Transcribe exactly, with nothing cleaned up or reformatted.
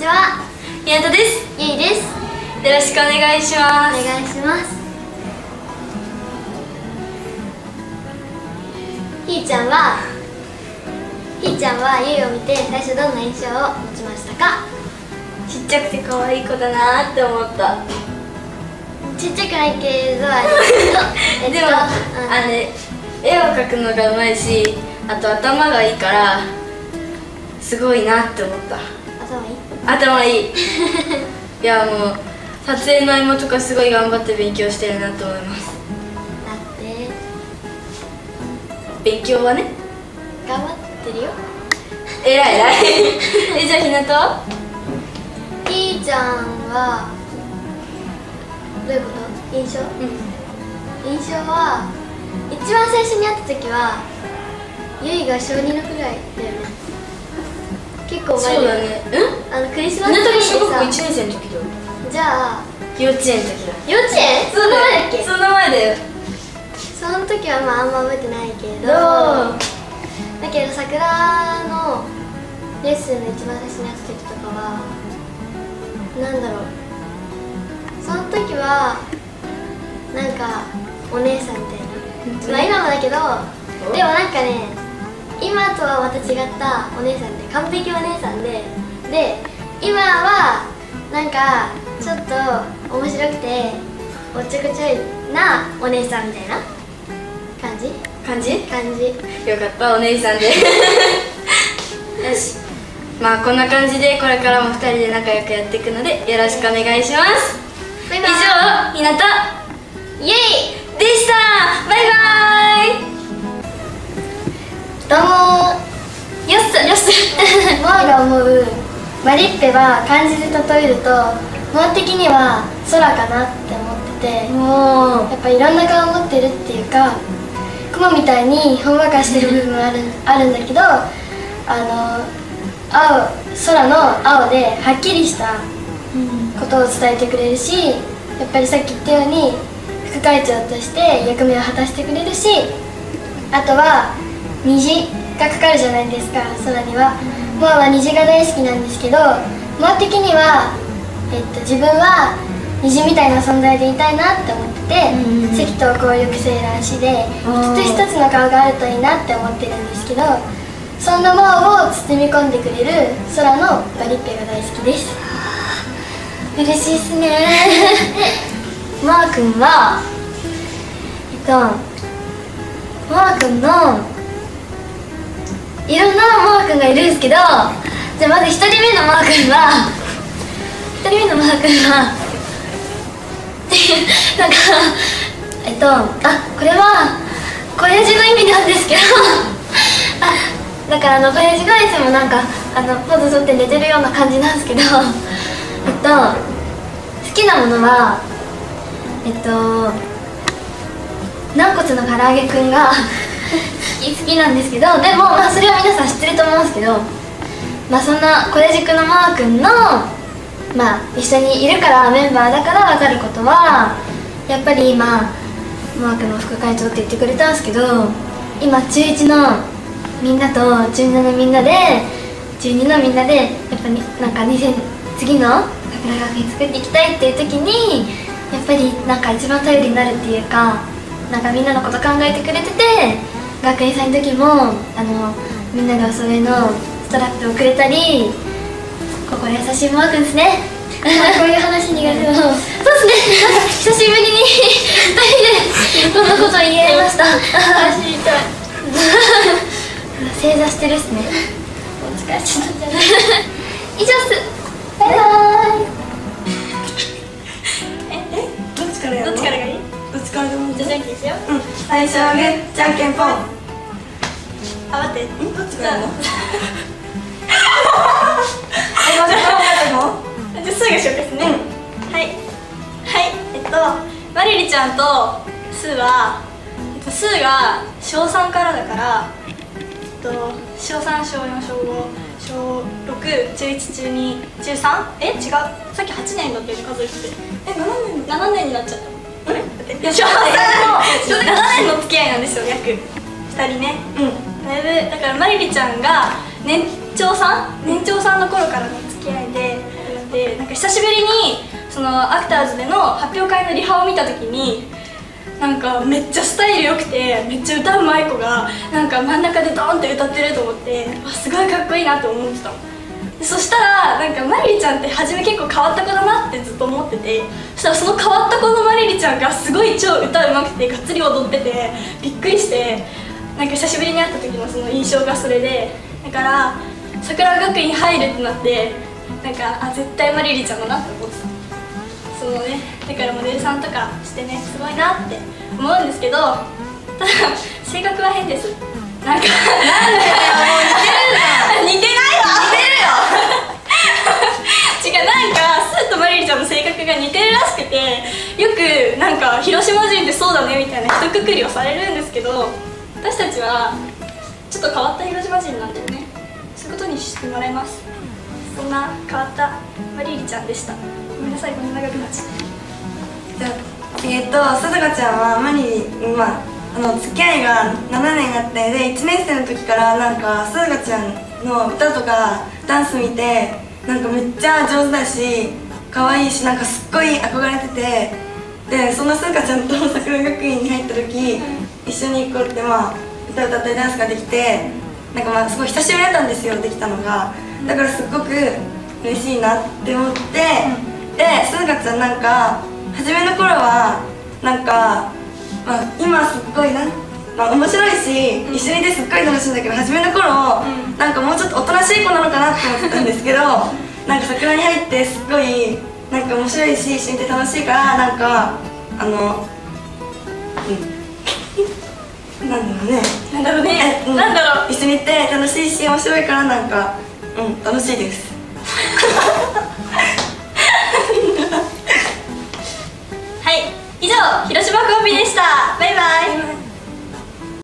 ちは。 宮田です。 ゆいです。 よろしくお願いします。 お願いします。ひーちゃんはひーちゃんはゆいを見て最初どんな印象を持ちましたか？ ちっちゃくて可愛い子だなって思った。 ちっちゃくないけどあれでも、あれ絵を描くのがうまいし、あと頭がいいからすごいなって思った。 頭いい？ 頭いい。いやもう撮影の合間とかすごい頑張って勉強してるなと思います。 だって勉強はね頑張ってるよ。 えらいえらい。え、じゃあひなたは？ ひーちゃんはどういうこと？印象？うん、印象は一番最初に会った時はゆいが小にのくらいだよね。結構前そうだね。うん？ あのクリスマスひなたがツリーでさ。 小学校いちねん生の時だよ。 じゃあ幼稚園の時だ。 幼稚園？そんな前だっけ？ そんな前だよ。 その時はまああんま覚えてないけど、 どう？ だけど桜のレッスンの一番最初に会った時とかはなんだろう、その時はなんかお姉さんみたいな、まあ今もだけど、でもなんかね、今とはまた違ったお姉さんで、完璧お姉さんで、で今はなんかちょっと面白くておっちょこちょいなお姉さんみたいな感じ感じ？ 感じ。 よかった、お姉さんで。よし、まあこんな感じでこれからもふたりで仲良くやっていくのでよろしくお願いします。 バイバイ。 以上、ひなたイエイでした。バイバイ。 どうもー。よっすよっす。モアが思うマリッペは漢字で例えると、モア的には空かなって思ってて、 もうやっぱいろんな顔を持ってるっていうか、雲みたいにほんわかしてる部分あるあるんだけど、あの青空の青ではっきりしたことを伝えてくれるし、やっぱりさっき言ったように副会長として役目を果たしてくれるし、あとは虹がかかるじゃないですか、空には。モアは虹が大好きなんですけど、モア的には、えっと、自分は虹みたいな存在でいたいなって思ってて、赤頭紅緑青藍紫で一つ一つの顔があるといいなって思ってるんですけど、そんなモアを包み込んでくれる空のバリッペが大好きです。嬉しいっすね。モアくんはえっとモアくんのいろんなモアくんがいるんですけど、じゃあまずひとりめのモアくんはひとりめのモアくんはなんかえっとあこれは親父の意味なんですけどあだからあの親父がいつもなんかあのポーズ取って寝てるような感じなんですけど、えっと好きなものはえっと軟骨の唐揚げくんが好きなんですけど、でもまあそれは皆さん知ってると思うんですけど、まあそんな小やじくんのモアくんのまあ一緒にいるからメンバーだから分かることは、やっぱり今モアくんの副会長って言ってくれたんですけど、今中いちのみんなと中にのみんなで中にのみんなでやっぱりなんかにせん次の桜学園作っていきたいっていう時に、やっぱりなんか一番頼りになるっていうか、なんかみんなのこと考えてくれてて、学園祭の時もあのみんながお揃いのストラップをくれたり、心優しいモアくんですね。こういう話苦手なの。そうですね、久しぶりにふたりでこんなこと言い合いました。知りたい。正座してるっすね。お疲れちゃったじゃない。以上っす。バイバーイ。 ええどっちからやるの？ どっちからがいい？ どっちからでもいい。 じゃあじゃんけんしよう。 うん、最初はグー、じゃんけんぽん。 あ、待って。 ん、どっちからやるの？ え、まずどうやるの？じゃあスーがしようですね。はい。はい。えっとマリリちゃんとスーは、えっとスーが小さんからだから、えっと小さん、小よん、小ご、小ろく、中いち、中に、中さん？え、違う。さっきはちねんだったよね、数えてて。え、ななねん、ななねんになっちゃった。あれ？いや、小さんのななねんの付き合いなんですよ、約ふたりね。うん。だいぶだからマリリちゃんが年長さん年長さんの頃からの付き合いで。 て、なんか久しぶりにそのアクターズでの発表会のリハを見た時に、なんかめっちゃスタイル良くてめっちゃ歌うまい子がなんか真ん中でドーンって歌ってると思って、わすごいかっこいいなと思ってたの。でそしたらなんかマリリちゃんって初め結構変わった子だなってずっと思ってて、そしたらその変わった子のマリリちゃんがすごい超歌うまくてがっつり踊っててびっくりして、なんか久しぶりに会った時のその印象がそれで、だから桜学院入るってなって、なんかあ絶対マリリちゃんだなって思ってた。そうね、だからモデルさんとかしてねすごいなって思うんですけど、ただ性格は変です。なんかなんでよ、もう似てるじゃん似てないわ似てるよ違う、なんかスーとマリリちゃんの性格が似てるらしくて、よくなんか広島人ってそうだねみたいな一括りをされるんですけど、私たちはちょっと変わった広島人なんだよね。そういうことにしてもらいます。そんな変わったマリリちゃんでした。ごめんなさい、こんな長くなっちゃった。 じゃあえっ、ー、とさとかちゃんはマリリ、まあ、あの付き合いがななねんあってでいちねん生の時からなんかさとかちゃんの歌とかダンス見てなんかめっちゃ上手だし可愛いし、なんかすっごい憧れてて、でそんなさとかちゃんと桜学院に入った時、うん、一緒にこうやってまあ歌歌ったりダンスができて、なんかまあすごい久しぶりだったんですよ、できたのが。だからすっごく嬉しいなって思って、うん、で、すずかちゃんなんか初めの頃はなんか、まあ、今すっごいなん、まあ、面白いし、うん、一緒にいてすっごい楽しいんだけど、初めの頃、うん、なんかもうちょっとおとなしい子なのかなって思ってたんですけどなんか桜に入ってすっごいなんか面白いし、一緒にいて楽しいから、なんかあのうんなんだろうねなんだろうね、 うん、 なんだろう、 一緒にいて楽しいし面白いから、なんかうん楽しいですはい、以上広島コンビでした。バイバイ。